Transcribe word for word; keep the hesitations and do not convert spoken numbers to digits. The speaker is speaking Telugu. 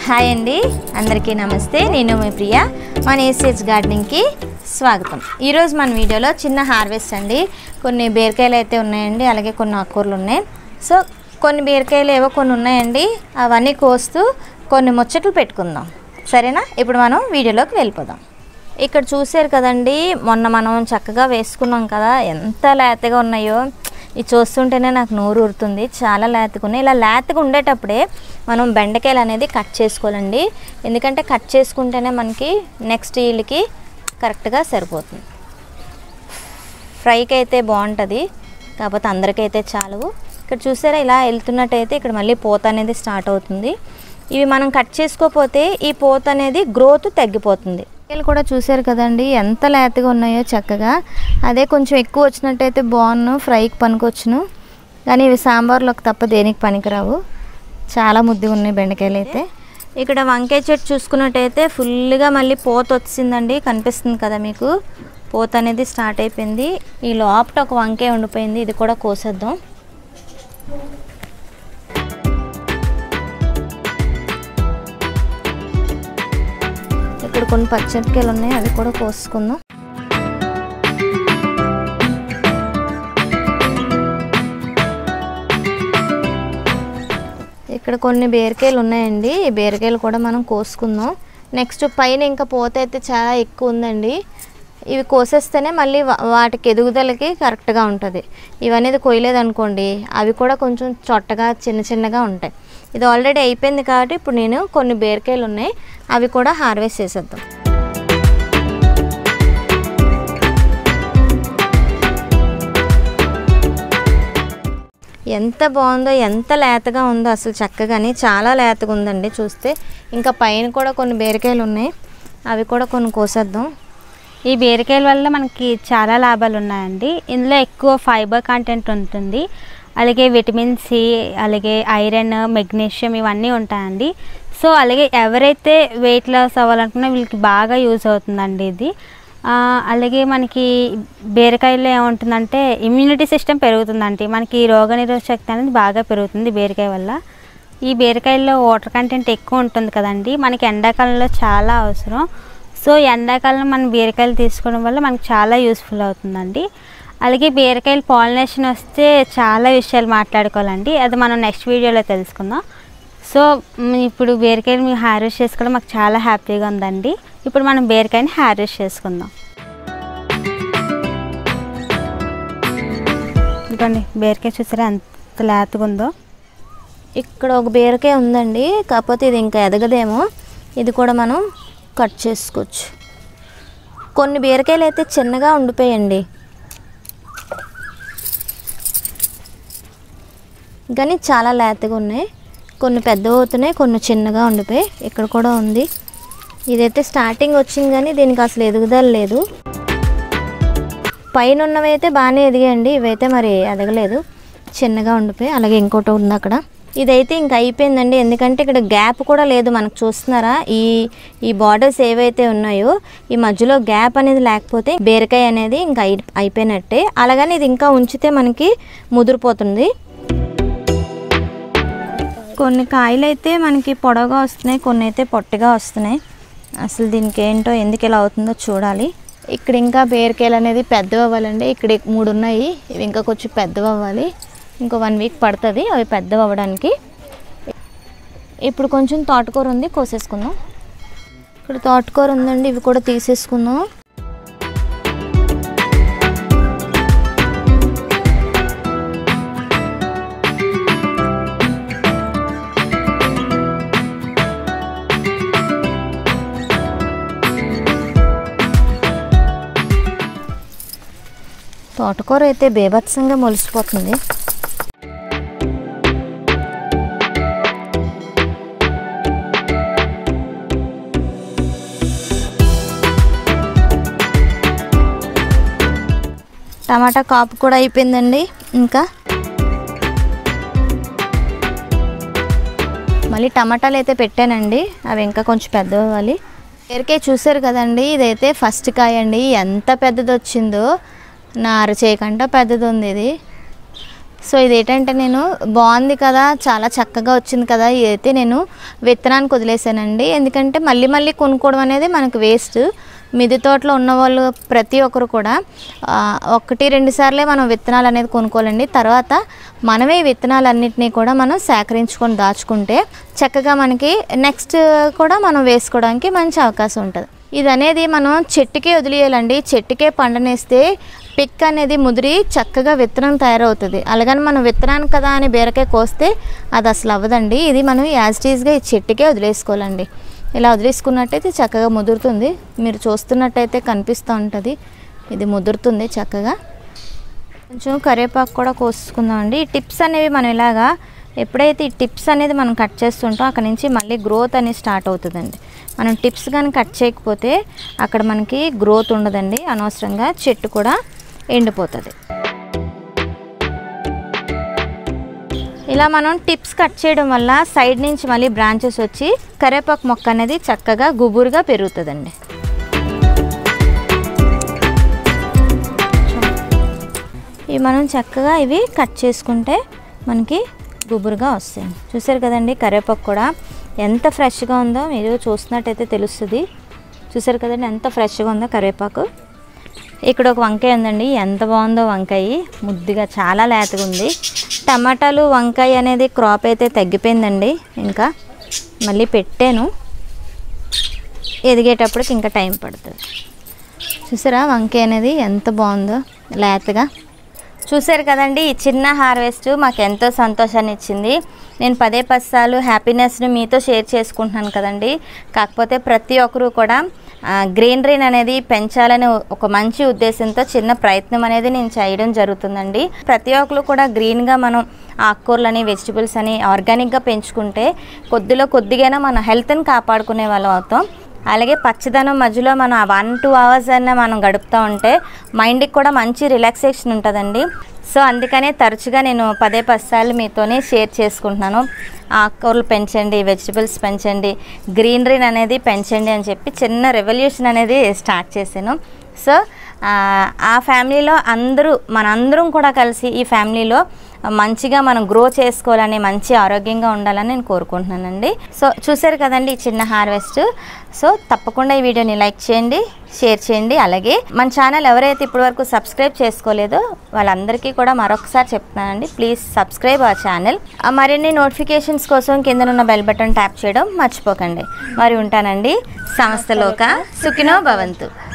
హాయ్ అండి, అందరికీ నమస్తే. నేను మీ ప్రియ. మన ఏసీహెచ్ గార్డెనింగ్కి స్వాగతం. ఈరోజు మన వీడియోలో చిన్న హార్వెస్ట్ అండి. కొన్ని బీరకాయలు అయితే ఉన్నాయండి, అలాగే కొన్ని ఆకుకూరలు ఉన్నాయి. సో కొన్ని బీరకాయలు ఏవో కొన్ని ఉన్నాయండి, అవన్నీ కోస్తూ కొన్ని ముచ్చట్లు పెట్టుకుందాం. సరేనా? ఇప్పుడు మనం వీడియోలోకి వెళ్ళిపోదాం. ఇక్కడ చూసారు కదండి, మొన్న మనం చక్కగా వేసుకున్నాం కదా, ఎంత లేతగా ఉన్నాయో. ఇది చూస్తుంటేనే నాకు నోరు ఊరుతుంది, చాలా లేతగా ఉన్నాయి. ఇలా లేతగా ఉండేటప్పుడే మనం బెండకాయలు అనేది కట్ చేసుకోవాలండి. ఎందుకంటే కట్ చేసుకుంటేనే మనకి నెక్స్ట్ ఈల్డ్కి కరెక్ట్గా సరిపోతుంది. ఫ్రైకి అయితే బాగుంటుంది, కాకపోతే అందరికైతే చాలు. ఇక్కడ చూసారా, ఇలా వెళ్తున్నట్టయితే ఇక్కడ మళ్ళీ పూత అనేది స్టార్ట్ అవుతుంది. ఇవి మనం కట్ చేసుకోకపోతే ఈ పూత అనేది గ్రోత్ తగ్గిపోతుంది. బీరకాయలు కూడా చూసారు కదండి, ఎంత లేతగా ఉన్నాయో చక్కగా. అదే కొంచెం ఎక్కువ వచ్చినట్టయితే బాగున్నాను, ఫ్రైకి పనికొచ్చును. కానీ ఇవి సాంబార్లోకి తప్ప దేనికి పనికిరావు. చాలా ముద్దుగా ఉన్నాయి బెండకాయలు అయితే. ఇక్కడ వంకాయ చెట్టు చూసుకున్నట్టయితే ఫుల్గా మళ్ళీ పూత వచ్చిందండి, కనిపిస్తుంది కదా మీకు. పూత అనేది స్టార్ట్ అయిపోయింది. ఈ లోపట ఒక వంకాయ ఉండిపోయింది, ఇది కూడా కోసేద్దాం. ఇక్కడ కొన్ని పచ్చిమిరపకాయలు ఉన్నాయి, అవి కూడా కోసుకుందాం. ఇక్కడ కొన్ని బీరకాయలు ఉన్నాయండి, ఈ బీరకాయలు కూడా మనం కోసుకుందాం. నెక్స్ట్ పైన ఇంకా పూత అయితే చాలా ఎక్కువ ఉందండి. ఇవి కోసేస్తేనే మళ్ళీ వాటికి ఎదుగుదలకి కరెక్ట్గా ఉంటుంది. ఇవనేది కొయ్యలేదు అనుకోండి, అవి కూడా కొంచెం చొట్టగా చిన్న చిన్నగా ఉంటాయి. ఇది ఆల్రెడీ అయిపోయింది కాబట్టి ఇప్పుడు నేను కొన్ని బీరకాయలు ఉన్నాయి, అవి కూడా హార్వెస్ట్ చేసేద్దాం. ఎంత బాగుందో, ఎంత లేతగా ఉందో అసలు చక్కగాని, చాలా లేతగా ఉందండి చూస్తే. ఇంకా పైన కూడా కొన్ని బీరకాయలు ఉన్నాయి, అవి కూడా కొన్ని కోసేద్దాం. ఈ బీరకాయల వల్ల మనకి చాలా లాభాలు ఉన్నాయండి. ఇందులో ఎక్కువ ఫైబర్ కంటెంట్ ఉంటుంది, అలాగే విటమిన్ సి, అలాగే ఐరన్, మెగ్నీషియం ఇవన్నీ ఉంటాయండి. సో అలాగే ఎవరైతే వెయిట్ లాస్ అవ్వాలనుకున్నా వీళ్ళకి బాగా యూజ్ అవుతుందండి ఇది. అలాగే మనకి బీరకాయలో ఏముంటుందంటే ఇమ్యూనిటీ సిస్టమ్ పెరుగుతుందండి. మనకి రోగనిరోధక శక్తి అనేది బాగా పెరుగుతుంది బీరకాయ వల్ల. ఈ బీరకాయల్లో వాటర్ కంటెంట్ ఎక్కువ ఉంటుంది కదండి, మనకి ఎండాకాలంలో చాలా అవసరం. సో ఎండాకాలంలో మనం బీరకాయలు తీసుకోవడం వల్ల మనకి చాలా యూస్ఫుల్ అవుతుందండి. అలాగే బీరకాయలు పాలినేషన్ వస్తే చాలా విషయాలు మాట్లాడుకోవాలండి, అది మనం నెక్స్ట్ వీడియోలో తెలుసుకుందాం. సో ఇప్పుడు బీరకాయలు మేము హార్వెస్ట్ చేసుకోవడం మాకు చాలా హ్యాపీగా ఉందండి. ఇప్పుడు మనం బీరకాయని హార్వెస్ట్ చేసుకుందాం. ఇదిగోండి బీరకాయ చూసారా ఎంత లేతగా ఉందో. ఇక్కడ ఒక బీరకాయ ఉందండి, కాకపోతే ఇది ఇంకా ఎదగదేమో. ఇది కూడా మనం కట్ చేసుకోవచ్చు. కొన్ని బీరకాయలు అయితే చిన్నగా ఉండిపోయండి, కానీ చాలా లేతగా ఉన్నాయి. కొన్ని పెద్దగా అవుతున్నాయి, కొన్ని చిన్నగా ఉండిపోయి. ఇక్కడ కూడా ఉంది. ఇదైతే స్టార్టింగ్ వచ్చింది కానీ దీనికి అసలు ఎదుగుదల లేదు. పైన ఉన్నవి అయితే బాగానే ఎదిగాయండి, ఇవైతే మరి ఎదగలేదు, చిన్నగా ఉండిపోయి. అలాగే ఇంకోటి ఉంది అక్కడ. ఇదైతే ఇంకా అయిపోయిందండి, ఎందుకంటే ఇక్కడ గ్యాప్ కూడా లేదు మనకు. చూస్తున్నారా, ఈ ఈ బార్డర్స్ ఏవైతే ఉన్నాయో ఈ మధ్యలో గ్యాప్ అనేది లేకపోతే బీరకాయ అనేది ఇంకా అయి అయిపోయినట్టే. అలాగని ఇది ఇంకా ఉంచితే మనకి ముదిరిపోతుంది. కొన్ని కాయలు అయితే మనకి పొడవుగా వస్తున్నాయి, కొన్ని అయితే పొట్టిగా వస్తున్నాయి. అసలు దీనికి ఏంటో, ఎందుకు ఇలా అవుతుందో చూడాలి. ఇక్కడ ఇంకా బీరకాయలు అనేది పెద్దవి అవ్వాలండి. ఇక్కడ మూడు ఉన్నాయి, ఇవి ఇంకా కొంచెం పెద్దవి అవ్వాలి. ఇంకో వన్ వీక్ పడుతుంది అవి పెద్దవి అవ్వడానికి. ఇప్పుడు కొంచెం తోటకూర ఉంది, కోసేసుకుందాం. ఇక్కడ తోటకూర ఉందండి, ఇవి కూడా తీసేసుకుందాం. తోటకూర అయితే బేభత్సంగా మొలిసిపోతుంది. టమాటా కాపు కూడా అయిపోయిందండి. ఇంకా మళ్ళీ టమాటాలు అయితే పెట్టానండి, అవి ఇంకా కొంచెం పెద్ద అవ్వాలి. బీరకాయ చూసారు కదండి, ఇదైతే ఫస్ట్ కాయ అండి. ఎంత పెద్దది వచ్చిందో, నా అరచేయకంట పెద్దది ఉంది ఇది. సో ఇదేంటంటే నేను బాగుంది కదా, చాలా చక్కగా వచ్చింది కదా, ఇదైతే నేను విత్తనానికి వదిలేసానండి. ఎందుకంటే మళ్ళీ మళ్ళీ కొనుక్కోవడం అనేది మనకు వేస్ట్. మిద్దె తోటలో ఉన్న వాళ్ళు ప్రతి ఒక్కరు కూడా ఒకటి రెండు సార్లే మనం విత్తనాలు అనేది కొనుక్కోవాలండి. తర్వాత మనమే విత్తనాలన్నింటినీ కూడా మనం సేకరించుకొని దాచుకుంటే చక్కగా మనకి నెక్స్ట్ కూడా మనం వేసుకోవడానికి మంచి అవకాశం ఉంటుంది. ఇది అనేది మనం చెట్టుకే వదిలేయాలండి. చెట్టుకే పండనేస్తే పిక్ అనేది ముదిరి చక్కగా విత్తనం తయారవుతుంది. అలాగని మనం విత్తనాన్ని కదా అని బీరకాయ కోస్తే అది అసలు అవ్వదండి. ఇది మనం యాజ్ టీజ్గా ఈ చెట్టుకే వదిలేసుకోవాలండి. ఇలా వదిలేసుకున్నట్టయితే చక్కగా ముదురుతుంది. మీరు చూస్తున్నట్టయితే కనిపిస్తూ ఉంటుంది, ఇది ముదురుతుంది చక్కగా. కొంచెం కరివేపాకు కూడా కోసుకుందామండి. ఈ టిప్స్ అనేవి మనం ఇలాగా ఎప్పుడైతే ఈ టిప్స్ అనేది మనం కట్ చేస్తుంటాం అక్కడ నుంచి మళ్ళీ గ్రోత్ అనేది స్టార్ట్ అవుతుందండి. మనం టిప్స్ కానీ కట్ చేయకపోతే అక్కడ మనకి గ్రోత్ ఉండదండి, అనవసరంగా చెట్టు కూడా ఎండిపోతుంది. ఇలా మనం టిప్స్ కట్ చేయడం వల్ల సైడ్ నుంచి మళ్ళీ బ్రాంచెస్ వచ్చి కరివేపాకు మొక్క అనేది చక్కగా గుబురుగా పెరుగుతుందండి. ఇవి మనం చక్కగా ఇవి కట్ చేసుకుంటే మనకి గుబురుగా వస్తాయి. చూసారు కదండి, కరివేపాకు కూడా ఎంత ఫ్రెష్గా ఉందో మీరు చూస్తున్నట్టయితే తెలుస్తుంది. చూసారు కదండి ఎంత ఫ్రెష్గా ఉందో కరివేపాకు. ఇక్కడ ఒక వంకాయ ఉందండి, ఎంత బాగుందో వంకాయ, ముద్దుగా చాలా లేతగా ఉంది. టమాటాలు వంకాయ అనేది క్రాప్ అయితే తగ్గిపోయిందండి. ఇంకా మళ్ళీ పెట్టాను, ఎదిగేటప్పటికి ఇంకా టైం పడుతుంది. చూసారా వంకాయ అనేది ఎంత బాగుందో లేతగా. చూసారు కదండి, ఈ చిన్న హార్వెస్ట్ మాకు ఎంతో సంతోషాన్ని ఇచ్చింది. నేను పదే పదిసార్లు హ్యాపీనెస్ని మీతో షేర్ చేసుకుంటున్నాను కదండి. కాకపోతే ప్రతి ఒక్కరూ కూడా గ్రీనరీని అనేది పెంచాలనే ఒక మంచి ఉద్దేశంతో చిన్న ప్రయత్నం అనేది నేను చేయడం జరుగుతుందండి. ప్రతి ఒక్కరు కూడా గ్రీన్గా మనం ఆకుకూరలని వెజిటబుల్స్ అని ఆర్గానిక్గా పెంచుకుంటే కొద్దిలో కొద్దిగానే మన హెల్త్ని కాపాడుకునే వాళ్ళం అవుతాం. అలాగే పచ్చదనం మధ్యలో మనం వన్ టూ అవర్స్ అయినా మనం గడుపుతూ ఉంటే మైండ్కి కూడా మంచి రిలాక్సేషన్ ఉంటుందండి. సో అందుకనే తరచుగా నేను పదే పదిసార్లు మీతోనే షేర్ చేసుకుంటున్నాను. ఆకుకూరలు పెంచండి, వెజిటబుల్స్ పెంచండి, గ్రీనరీని అనేది పెంచండి అని చెప్పి చిన్న రెవల్యూషన్ అనేది స్టార్ట్ చేశాను. సో ఆ ఫ్యామిలీలో అందరూ మనందరం కూడా కలిసి ఈ ఫ్యామిలీలో మంచిగా మనం గ్రో చేసుకోవాలని, మంచి ఆరోగ్యంగా ఉండాలని నేను కోరుకుంటున్నానండి. సో చూసారు కదండి ఈ చిన్న హార్వెస్ట్. సో తప్పకుండా ఈ వీడియోని లైక్ చేయండి, షేర్ చేయండి. అలాగే మన ఛానల్ ఎవరైతే ఇప్పటివరకు సబ్స్క్రైబ్ చేసుకోలేదో వాళ్ళందరికీ కూడా మరొకసారి చెప్తున్నానండి, ప్లీజ్ సబ్స్క్రైబ్ ఆ ఛానల్. మరిన్ని నోటిఫికేషన్స్ కోసం కిందనున్న బెల్ బటన్ ట్యాప్ చేయడం మర్చిపోకండి. మరి ఉంటానండి. సమస్తలోక సుఖినో భవంతు.